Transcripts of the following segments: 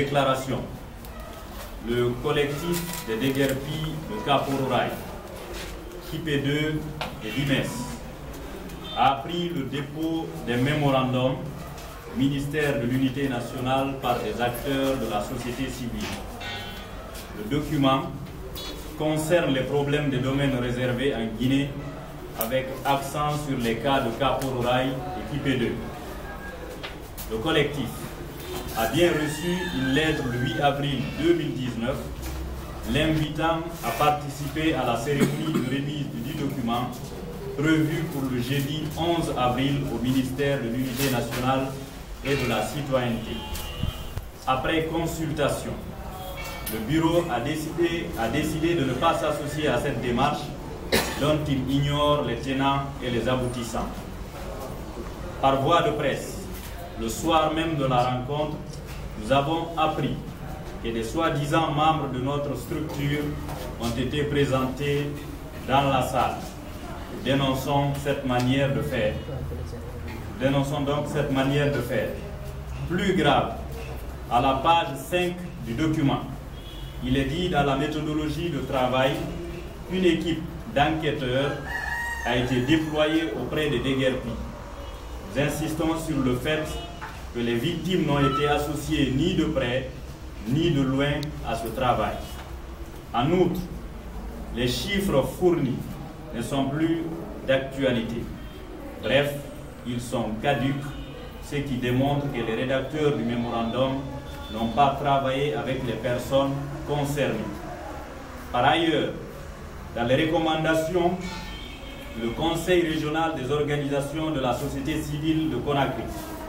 déclaration. Le collectif des déguerpis de Cap-Ororaï, KIP2 et DIMES, a appris le dépôt des mémorandums au ministère de l'Unité nationale par des acteurs de la société civile. Le document concerne les problèmes des domaines réservés en Guinée avec accent sur les cas de Cap-Ororaï et KIP2. Le collectif a bien reçu une lettre le 8 avril 2019 l'invitant à participer à la cérémonie de remise du document prévue pour le jeudi 11 avril au ministère de l'Unité nationale et de la citoyenneté. Après consultation, le bureau a décidé de ne pas s'associer à cette démarche dont il ignore les tenants et les aboutissants. Par voie de presse, le soir même de la rencontre, nous avons appris que des soi-disant membres de notre structure ont été présentés dans la salle. Nous dénonçons cette manière de faire. Dénonçons donc cette manière de faire. Plus grave, à la page 5 du document, il est dit dans la méthodologie de travail qu'une équipe d'enquêteurs a été déployée auprès des déguerpis. Nous insistons sur le fait que les victimes n'ont été associées ni de près ni de loin à ce travail. En outre, les chiffres fournis ne sont plus d'actualité. Bref, ils sont caducs, ce qui démontre que les rédacteurs du mémorandum n'ont pas travaillé avec les personnes concernées. Par ailleurs, dans les recommandations, le Conseil régional des organisations de la société civile de Conakry,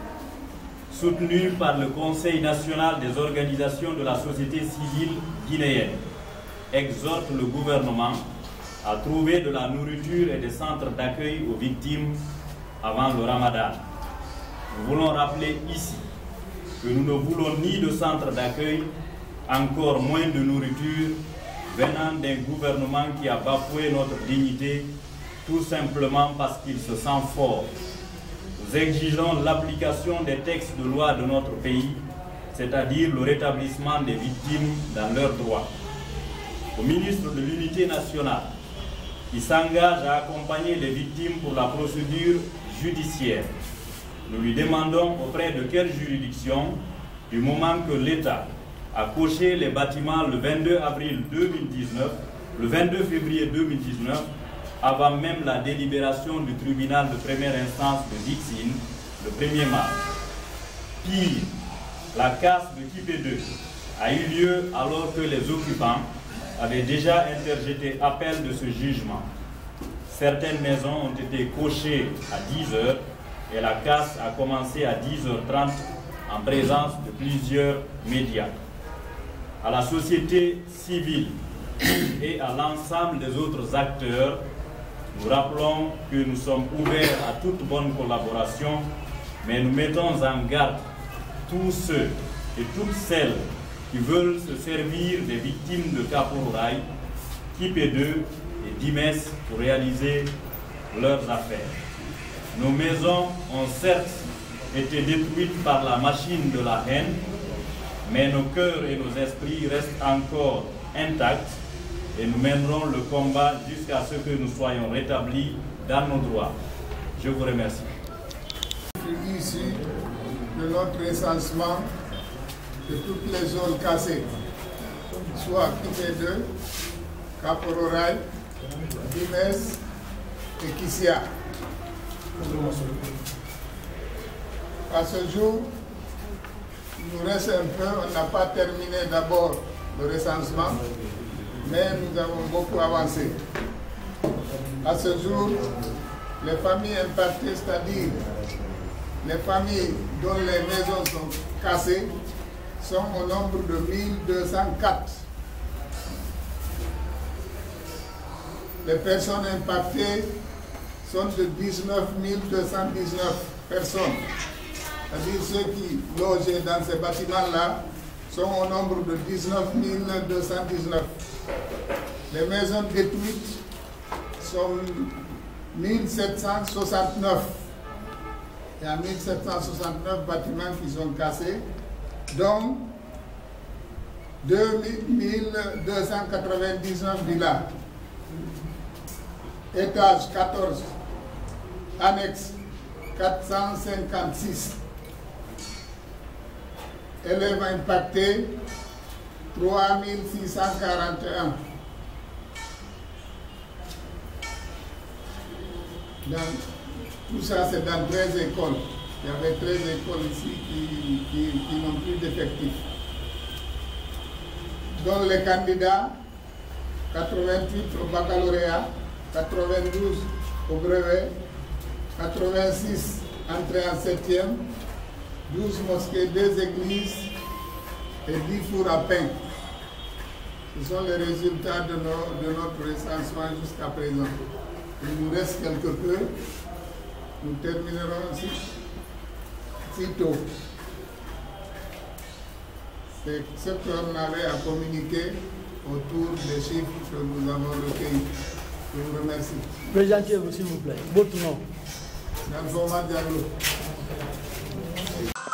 soutenu par le Conseil national des organisations de la société civile guinéenne, exhorte le gouvernement à trouver de la nourriture et des centres d'accueil aux victimes avant le Ramadan. Nous voulons rappeler ici que nous ne voulons ni de centres d'accueil, encore moins de nourriture, venant d'un gouvernement qui a bafoué notre dignité tout simplement parce qu'il se sent fort. Nous exigeons l'application des textes de loi de notre pays, c'est-à-dire le rétablissement des victimes dans leurs droits. Au ministre de l'Unité nationale, qui s'engage à accompagner les victimes pour la procédure judiciaire, nous lui demandons auprès de quelle juridiction, du moment que l'État a coché les bâtiments le 22 avril 2019, le 22 février 2019, avant même la délibération du tribunal de première instance de Dixine, le 1er mars. Pire, la casse de KIP2 a eu lieu alors que les occupants avaient déjà interjeté appel de ce jugement. Certaines maisons ont été cochées à 10 h et la casse a commencé à 10 h 30 en présence de plusieurs médias. À la société civile et à l'ensemble des autres acteurs, nous rappelons que nous sommes ouverts à toute bonne collaboration, mais nous mettons en garde tous ceux et toutes celles qui veulent se servir des victimes de Cap-Ororaï, KIP2 et DIMES pour réaliser leurs affaires. Nos maisons ont certes été détruites par la machine de la haine, mais nos cœurs et nos esprits restent encore intacts et nous mènerons le combat jusqu'à ce que nous soyons rétablis dans nos droits. Je vous remercie. Ici, de notre recensement de toutes les zones cassées, soit KIP2, Cap-Ororaï, DIMES et Kissia. À ce jour, il nous reste un peu, on n'a pas terminé d'abord le recensement, mais nous avons beaucoup avancé. À ce jour, les familles impactées, c'est-à-dire les familles dont les maisons sont cassées, sont au nombre de 1204. Les personnes impactées sont de 19 219 personnes. C'est-à-dire ceux qui logeaient dans ces bâtiments-là sont au nombre de 19 219. Les maisons détruites sont 1769. Il y a 1769 bâtiments qui sont cassés, dont 2299 villas. Étage 14. Annexe 456. Élèves impactés 3641. Tout ça, c'est dans 13 écoles. Il y avait 13 écoles ici qui n'ont plus d'effectifs. Donc les candidats, 88 au baccalauréat, 92 au brevet, 86 entrés en 7e, 12 mosquées, 2 églises et 10 fours à pain. Ce sont les résultats de notre recensement jusqu'à présent. Il nous reste quelque peu. Nous terminerons si tôt. C'est ce qu'on avait à communiquer autour des chiffres que nous avons recueillis. Je vous remercie. Présentez-vous s'il vous plaît. Votre nom. Dans le format dialogue.